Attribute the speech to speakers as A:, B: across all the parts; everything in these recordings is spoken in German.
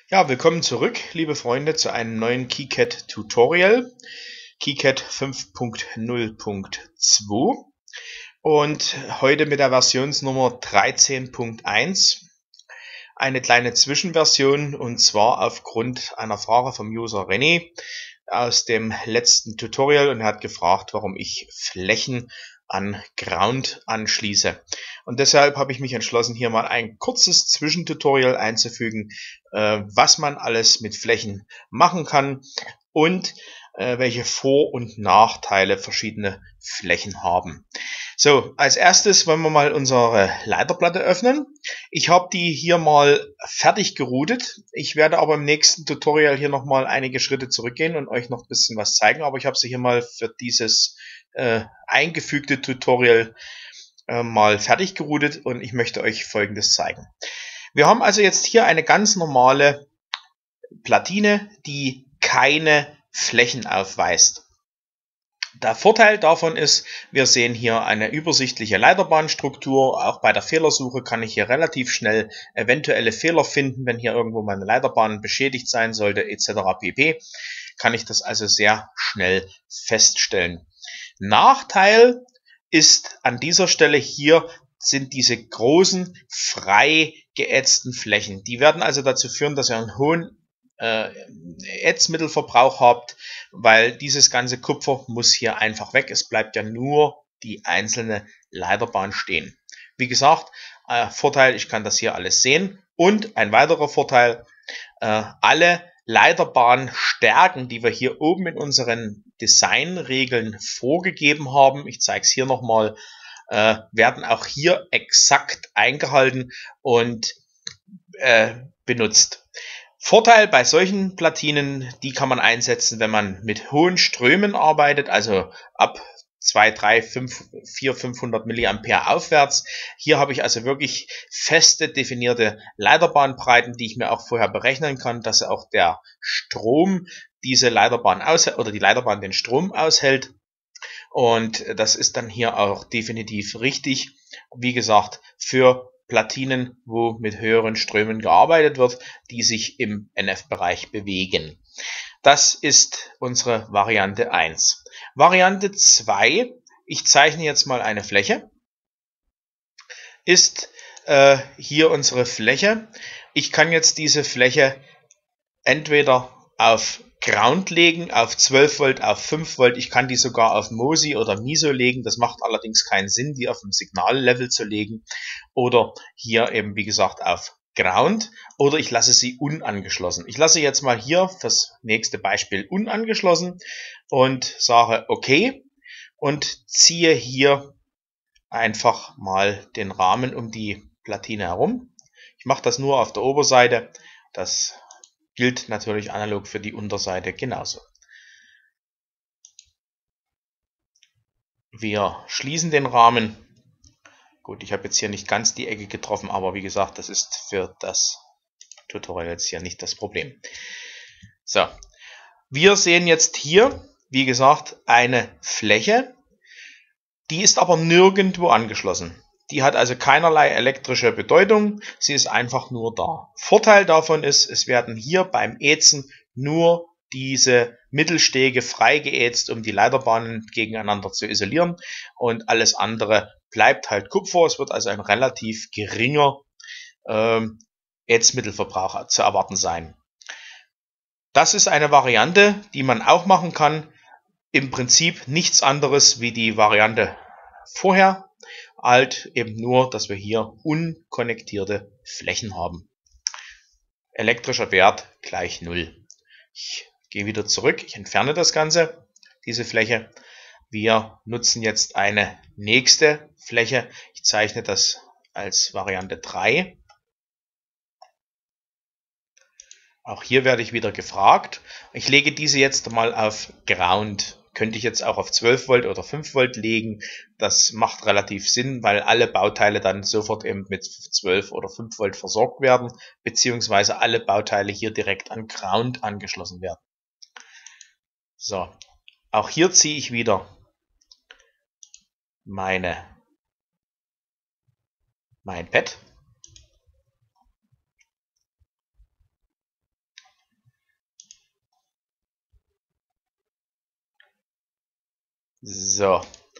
A: Ja, willkommen zurück, liebe Freunde, zu einem neuen KiCad Tutorial, KiCad 5.0.2 und heute mit der Versionsnummer 13.1, eine kleine Zwischenversion, und zwar aufgrund einer Frage vom User René aus dem letzten Tutorial, und er hat gefragt, warum ich Flächen an Ground anschließe. Und deshalb habe ich mich entschlossen, hier mal ein kurzes Zwischentutorial einzufügen, was man alles mit Flächen machen kann und welche Vor- und Nachteile verschiedene Flächen haben. So, als erstes wollen wir mal unsere Leiterplatte öffnen. Ich habe die hier mal fertig geroutet. Ich werde aber im nächsten Tutorial hier nochmal einige Schritte zurückgehen und euch noch ein bisschen was zeigen. Aber ich habe sie hier mal für dieses eingefügte Tutorial mal fertig geroutet und ich möchte euch Folgendes zeigen. Wir haben also jetzt hier eine ganz normale Platine, die keine Flächen aufweist. Der Vorteil davon ist, wir sehen hier eine übersichtliche Leiterbahnstruktur. Auch bei der Fehlersuche kann ich hier relativ schnell eventuelle Fehler finden, wenn hier irgendwo meine Leiterbahn beschädigt sein sollte etc. pp. Kann ich das also sehr schnell feststellen. Nachteil ist an dieser Stelle hier sind diese großen frei geätzten Flächen. Die werden also dazu führen, dass ihr einen hohen Ätzmittelverbrauch habt, weil dieses ganze Kupfer muss hier einfach weg. Es bleibt ja nur die einzelne Leiterbahn stehen. Wie gesagt, Vorteil, ich kann das hier alles sehen. Und ein weiterer Vorteil, alle Leiterbahnstärken, die wir hier oben in unseren Designregeln vorgegeben haben, ich zeige es hier nochmal, werden auch hier exakt eingehalten und benutzt. Vorteil bei solchen Platinen, die kann man einsetzen, wenn man mit hohen Strömen arbeitet, also ab 2, 3, 5, 4, 500 Milliampere aufwärts. Hier habe ich also wirklich feste definierte Leiterbahnbreiten, die ich mir auch vorher berechnen kann, dass auch der Strom diese Leiterbahn aushält oder die Leiterbahn den Strom aushält. Und das ist dann hier auch definitiv richtig. Wie gesagt, für Platinen, wo mit höheren Strömen gearbeitet wird, die sich im NF-Bereich bewegen. Das ist unsere Variante 1. Variante 2, ich zeichne jetzt mal eine Fläche, ist hier unsere Fläche. Ich kann jetzt diese Fläche entweder auf Ground legen, auf 12 Volt, auf 5 Volt. Ich kann die sogar auf MOSI oder MISO legen. Das macht allerdings keinen Sinn, die auf dem Signallevel zu legen. Oder hier eben, wie gesagt, auf Ground. Oder ich lasse sie unangeschlossen. Ich lasse jetzt mal hier fürs nächste Beispiel unangeschlossen und sage OK und ziehe hier einfach mal den Rahmen um die Platine herum. Ich mache das nur auf der Oberseite. Das gilt natürlich analog für die Unterseite genauso. Wir schließen den Rahmen. Gut, ich habe jetzt hier nicht ganz die Ecke getroffen, aber wie gesagt, das ist für das Tutorial jetzt hier nicht das Problem. So, wir sehen jetzt hier, wie gesagt, eine Fläche. Die ist aber nirgendwo angeschlossen. Die hat also keinerlei elektrische Bedeutung, sie ist einfach nur da. Vorteil davon ist, es werden hier beim Ätzen nur diese Mittelstege frei geätzt, um die Leiterbahnen gegeneinander zu isolieren, und alles andere bleibt halt Kupfer. Es wird also ein relativ geringer Ätzmittelverbrauch zu erwarten sein. Das ist eine Variante, die man auch machen kann. Im Prinzip nichts anderes wie die Variante vorher, halt eben nur, dass wir hier unkonnektierte Flächen haben. Elektrischer Wert gleich 0. Ich gehe wieder zurück, ich entferne das Ganze, diese Fläche. Wir nutzen jetzt eine nächste Fläche. Ich zeichne das als Variante 3. Auch hier werde ich wieder gefragt. Ich lege diese jetzt mal auf Ground. Könnte ich jetzt auch auf 12 Volt oder 5 Volt legen. Das macht relativ Sinn, weil alle Bauteile dann sofort eben mit 12 oder 5 Volt versorgt werden, beziehungsweise alle Bauteile hier direkt an Ground angeschlossen werden. So, auch hier ziehe ich wieder mein Pad. So,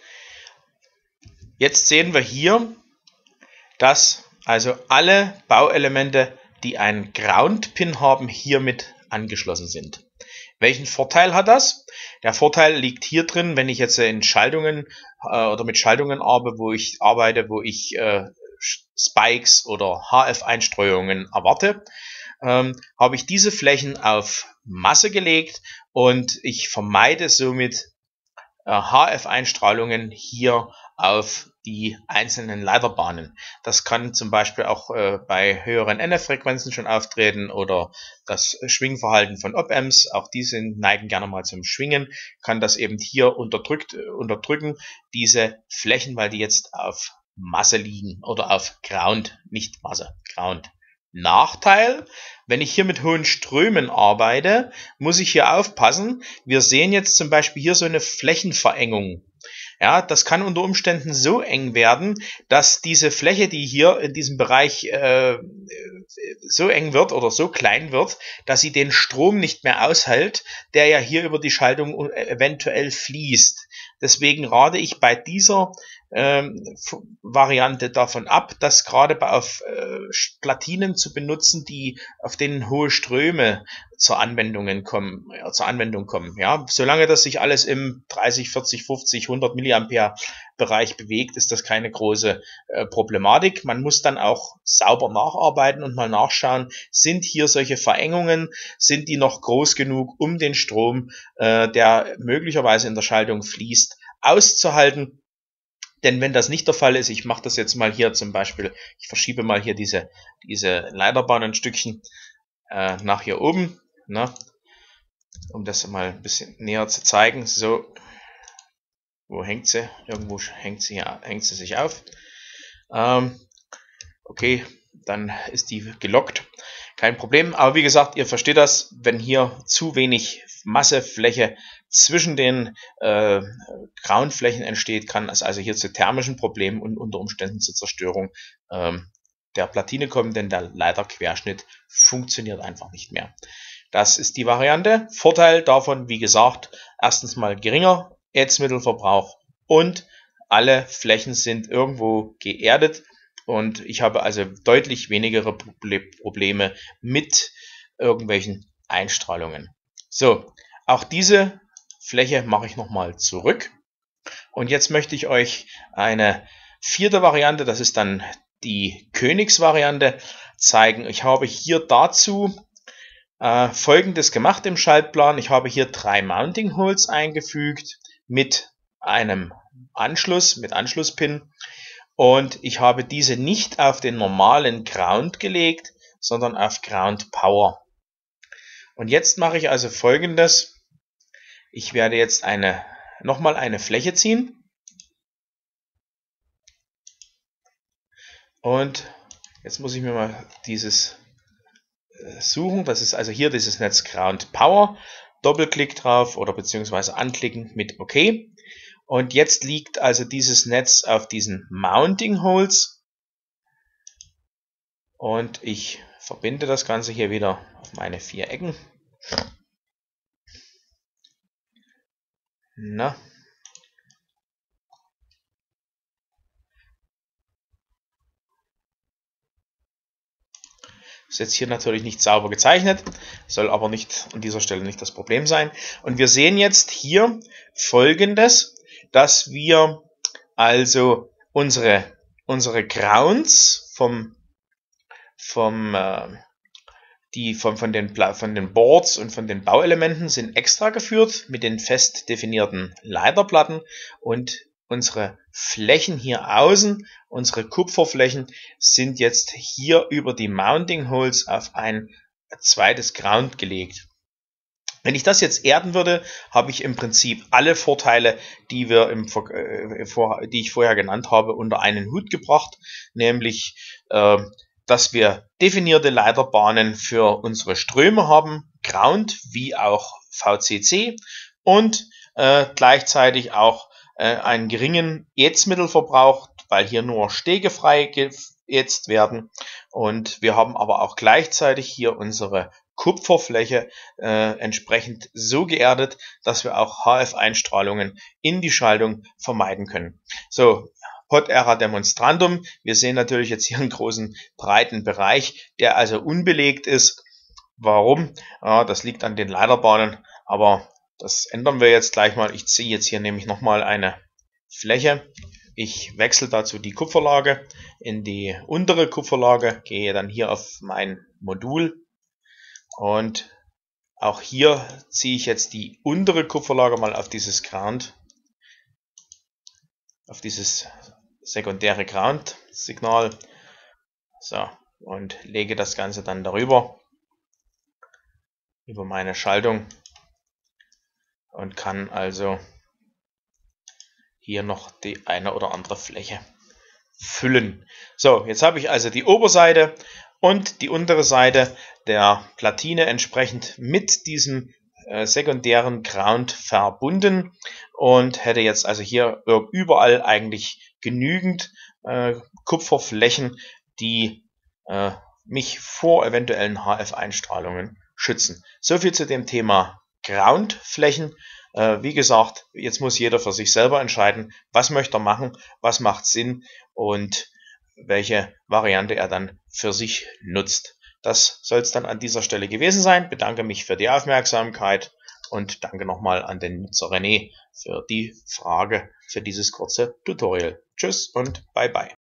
A: jetzt sehen wir hier, dass also alle Bauelemente, die einen Ground-Pin haben, hiermit angeschlossen sind. Welchen Vorteil hat das? Der Vorteil liegt hier drin, wenn ich jetzt in Schaltungen oder mit Schaltungen arbeite, wo ich Spikes oder HF-Einstreuungen erwarte, habe ich diese Flächen auf Masse gelegt und ich vermeide somit HF-Einstrahlungen hier auf die einzelnen Leiterbahnen. Das kann zum Beispiel auch bei höheren NF-Frequenzen schon auftreten oder das Schwingverhalten von Op-Amps, auch die neigen gerne mal zum Schwingen, kann das eben hier unterdrücken, diese Flächen, weil die jetzt auf Masse liegen oder auf Ground, nicht Masse, Ground. Nachteil, wenn ich hier mit hohen Strömen arbeite, muss ich hier aufpassen. Wir sehen jetzt zum Beispiel hier so eine Flächenverengung. Ja, das kann unter Umständen so eng werden, dass diese Fläche, die hier in diesem Bereich so eng wird oder so klein wird, dass sie den Strom nicht mehr aushält, der ja hier über die Schaltung eventuell fließt. Deswegen rate ich bei dieser Variante davon ab, das gerade auf Platinen zu benutzen, auf denen hohe Ströme zur Anwendung kommen. Ja, solange das sich alles im 30, 40, 50, 100 Milliampere Bereich bewegt, ist das keine große Problematik. Man muss dann auch sauber nacharbeiten und mal nachschauen, sind hier solche Verengungen, sind die noch groß genug, um den Strom, der möglicherweise in der Schaltung fließt, auszuhalten. Denn wenn das nicht der Fall ist, ich mache das jetzt mal hier zum Beispiel, ich verschiebe mal hier diese Leiterbahn ein Stückchen nach hier oben, ne, um das mal ein bisschen näher zu zeigen. So, wo hängt sie? Irgendwo hängt sie sich auf. Okay, dann ist die gelockt. Kein Problem, aber wie gesagt, ihr versteht das, wenn hier zu wenig Massefläche zwischen den Groundflächen entsteht, kann es also hier zu thermischen Problemen und unter Umständen zur Zerstörung der Platine kommen, denn der Leiterquerschnitt funktioniert einfach nicht mehr. Das ist die Variante. Vorteil davon, wie gesagt, erstens mal geringer Ätzmittelverbrauch und alle Flächen sind irgendwo geerdet. Und ich habe also deutlich weniger Probleme mit irgendwelchen Einstrahlungen. So, auch diese Fläche mache ich nochmal zurück. Und jetzt möchte ich euch eine vierte Variante, das ist dann die Königsvariante, zeigen. Ich habe hier dazu Folgendes gemacht im Schaltplan. Ich habe hier 3 Mounting Holes eingefügt mit einem Anschluss, mit Anschlusspin. Und ich habe diese nicht auf den normalen Ground gelegt, sondern auf Ground Power. Und jetzt mache ich also Folgendes. Ich werde jetzt nochmal eine Fläche ziehen. Und jetzt muss ich mir mal dieses suchen. Das ist also hier dieses Netz Ground Power. Doppelklick drauf oder beziehungsweise anklicken mit OK. Und jetzt liegt also dieses Netz auf diesen Mounting Holes und ich verbinde das Ganze hier wieder auf meine 4 Ecken. Na. Ist jetzt hier natürlich nicht sauber gezeichnet, soll aber nicht an dieser Stelle nicht das Problem sein. Und wir sehen jetzt hier Folgendes, dass wir also unsere Grounds von den Boards und von den Bauelementen sind extra geführt mit den fest definierten Leiterplatten und unsere Flächen hier außen, unsere Kupferflächen, sind jetzt hier über die Mounting Holes auf ein zweites Ground gelegt. Wenn ich das jetzt erden würde, habe ich im Prinzip alle Vorteile, die ich vorher genannt habe, unter einen Hut gebracht, nämlich dass wir definierte Leiterbahnen für unsere Ströme haben, Ground wie auch VCC und gleichzeitig auch einen geringen Ätzmittelverbrauch, weil hier nur geätzt werden. Und wir haben aber auch gleichzeitig hier unsere Kupferfläche entsprechend so geerdet, dass wir auch HF-Einstrahlungen in die Schaltung vermeiden können. So, Pod era demonstrandum. Wir sehen natürlich jetzt hier einen großen, breiten Bereich, der also unbelegt ist. Warum? Ja, das liegt an den Leiterbahnen, aber das ändern wir jetzt gleich mal. Ich ziehe jetzt hier nämlich nochmal eine Fläche. Ich wechsle dazu die Kupferlage in die untere Kupferlage, gehe dann hier auf mein Modul und auch hier ziehe ich jetzt die untere Kupferlage mal auf dieses Ground, auf dieses sekundäre Ground-Signal. So, und lege das Ganze dann darüber, über meine Schaltung und kann also hier noch die eine oder andere Fläche füllen. So, jetzt habe ich also die Oberseite und die untere Seite der Platine entsprechend mit diesem sekundären Ground verbunden und hätte jetzt also hier überall eigentlich genügend Kupferflächen, die mich vor eventuellen HF-Einstrahlungen schützen. So viel zu dem Thema Groundflächen. Wie gesagt, jetzt muss jeder für sich selber entscheiden, was möchte er machen, was macht Sinn und welche Variante er dann für sich nutzt. Das soll es dann an dieser Stelle gewesen sein. Ich bedanke mich für die Aufmerksamkeit und danke nochmal an den Nutzer René für die Frage für dieses kurze Tutorial. Tschüss und bye bye.